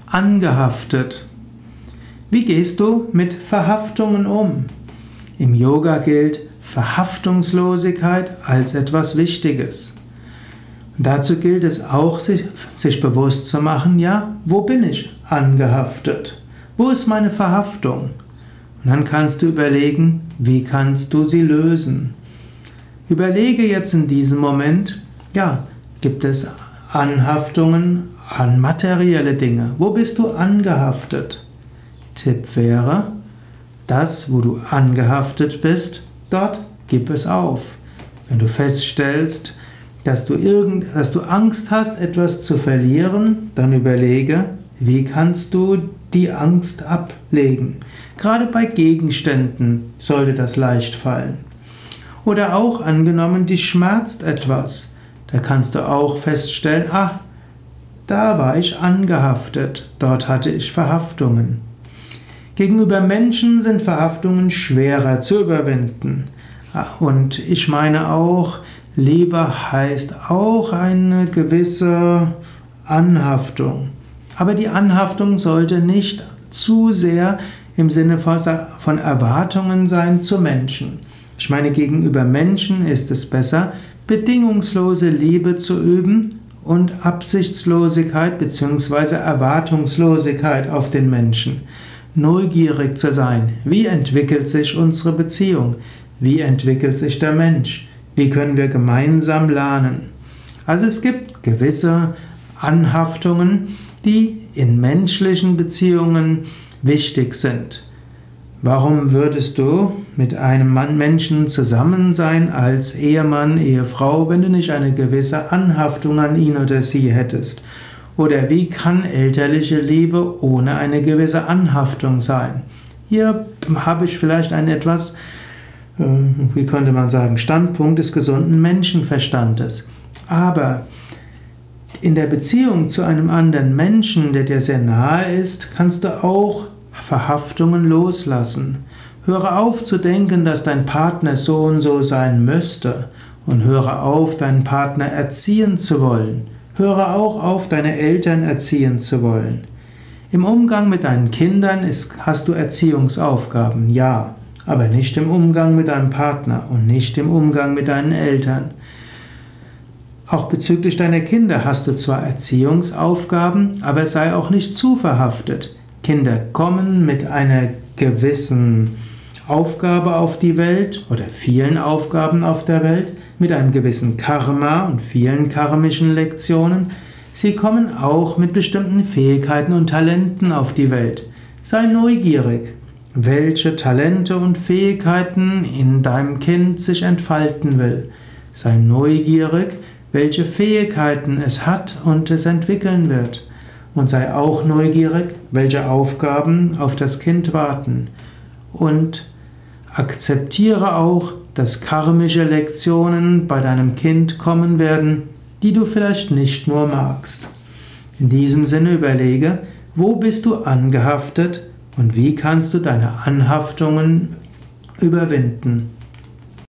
angehaftet. Wie gehst du mit Verhaftungen um? Im Yoga gilt Verhaftungslosigkeit als etwas Wichtiges. Und dazu gilt es auch, sich bewusst zu machen, ja, wo bin ich angehaftet? Wo ist meine Verhaftung? Und dann kannst du überlegen, wie kannst du sie lösen? Überlege jetzt in diesem Moment, ja, gibt es Anhaftungen an materielle Dinge? Wo bist du angehaftet? Tipp wäre, das, wo du angehaftet bist, dort gib es auf. Wenn du feststellst, dass du Angst hast, etwas zu verlieren, dann überlege, wie kannst du die Angst ablegen. Gerade bei Gegenständen sollte das leicht fallen. Oder auch angenommen, dich schmerzt etwas. Da kannst du auch feststellen, da war ich angehaftet, dort hatte ich Verhaftungen. Gegenüber Menschen sind Verhaftungen schwerer zu überwinden. Und ich meine auch, Liebe heißt auch eine gewisse Anhaftung. Aber die Anhaftung sollte nicht zu sehr im Sinne von Erwartungen sein zu Menschen. Ich meine, gegenüber Menschen ist es besser, bedingungslose Liebe zu üben und Absichtslosigkeit bzw. Erwartungslosigkeit auf den Menschen. Neugierig zu sein. Wie entwickelt sich unsere Beziehung? Wie entwickelt sich der Mensch? Wie können wir gemeinsam lernen? Also es gibt gewisse Anhaftungen, die in menschlichen Beziehungen wichtig sind. Warum würdest du mit einem Menschen zusammen sein als Ehemann, Ehefrau, wenn du nicht eine gewisse Anhaftung an ihn oder sie hättest? Oder wie kann elterliche Liebe ohne eine gewisse Anhaftung sein? Hier habe ich vielleicht einen etwas, wie könnte man sagen, Standpunkt des gesunden Menschenverstandes. Aber in der Beziehung zu einem anderen Menschen, der dir sehr nahe ist, kannst du auch Verhaftungen loslassen. Höre auf zu denken, dass dein Partner so und so sein müsste, und höre auf, deinen Partner erziehen zu wollen. Höre auch auf, deine Eltern erziehen zu wollen. Im Umgang mit deinen Kindern hast du Erziehungsaufgaben, ja, aber nicht im Umgang mit deinem Partner und nicht im Umgang mit deinen Eltern. Auch bezüglich deiner Kinder hast du zwar Erziehungsaufgaben, aber sei auch nicht zu verhaftet. Kinder kommen mit einer gewissen Aufgabe auf die Welt oder vielen Aufgaben auf der Welt, mit einem gewissen Karma und vielen karmischen Lektionen. Sie kommen auch mit bestimmten Fähigkeiten und Talenten auf die Welt. Sei neugierig, welche Talente und Fähigkeiten in deinem Kind sich entfalten will. Sei neugierig, welche Fähigkeiten es hat und es entwickeln wird. Und sei auch neugierig, welche Aufgaben auf das Kind warten. Und akzeptiere auch, dass karmische Lektionen bei deinem Kind kommen werden, die du vielleicht nicht nur magst. In diesem Sinne überlege, wo bist du angehaftet und wie kannst du deine Anhaftungen überwinden.